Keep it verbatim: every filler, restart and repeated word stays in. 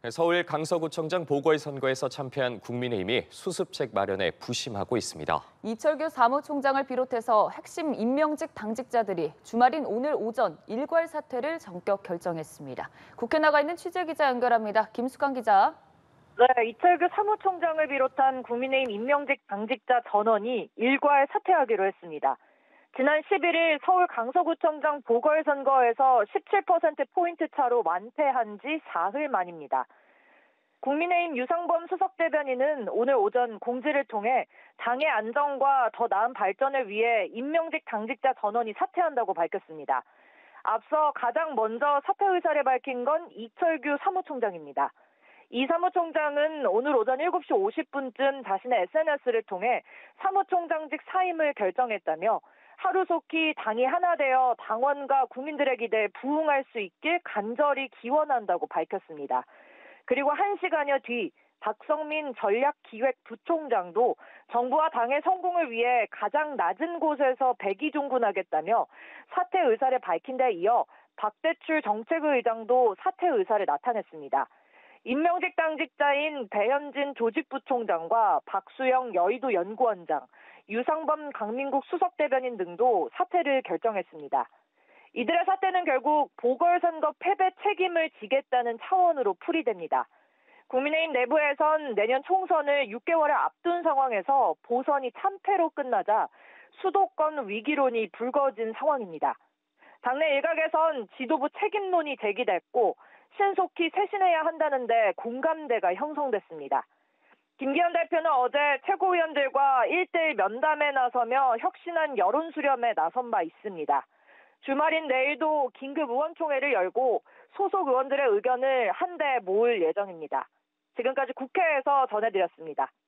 서울 강서구청장 보궐선거에서 참패한 국민의힘이 수습책 마련에 부심하고 있습니다. 이철규 사무총장을 비롯해서 핵심 임명직 당직자들이 주말인 오늘 오전 일괄 사퇴를 전격 결정했습니다. 국회 나가 있는 취재기자 연결합니다. 김수강 기자. 네, 이철규 사무총장을 비롯한 국민의힘 임명직 당직자 전원이 일괄 사퇴하기로 했습니다. 지난 십일 일 서울 강서구청장 보궐선거에서 십칠 퍼센트포인트 차로 완패한 지 사흘 만입니다. 국민의힘 유상범 수석대변인은 오늘 오전 공지를 통해 당의 안정과 더 나은 발전을 위해 임명직 당직자 전원이 사퇴한다고 밝혔습니다. 앞서 가장 먼저 사퇴 의사를 밝힌 건 이철규 사무총장입니다. 이 사무총장은 오늘 오전 일곱 시 오십 분쯤 자신의 에스엔에스를 통해 사무총장직 사임을 결정했다며 하루속히 당이 하나 되어 당원과 국민들의 기대에 부응할 수 있길 간절히 기원한다고 밝혔습니다. 그리고 한 시간여 뒤 박성민 전략기획부총장도 정부와 당의 성공을 위해 가장 낮은 곳에서 백의종군하겠다며 사퇴 의사를 밝힌 데 이어 박대출 정책의장도 사퇴 의사를 나타냈습니다. 임명직 당직자인 배현진 조직부총장과 박수영 여의도 연구원장, 유상범 강민국 수석대변인 등도 사퇴를 결정했습니다. 이들의 사퇴는 결국 보궐선거 패배 책임을 지겠다는 차원으로 풀이됩니다. 국민의힘 내부에선 내년 총선을 육 개월을 앞둔 상황에서 보선이 참패로 끝나자 수도권 위기론이 불거진 상황입니다. 당내 일각에선 지도부 책임론이 제기됐고 신속히 쇄신해야 한다는데 공감대가 형성됐습니다. 김기현 대표는 어제 최고위원들과 일대일 면담에 나서며 혁신한 여론 수렴에 나선 바 있습니다. 주말인 내일도 긴급 의원총회를 열고 소속 의원들의 의견을 한데 모을 예정입니다. 지금까지 국회에서 전해드렸습니다.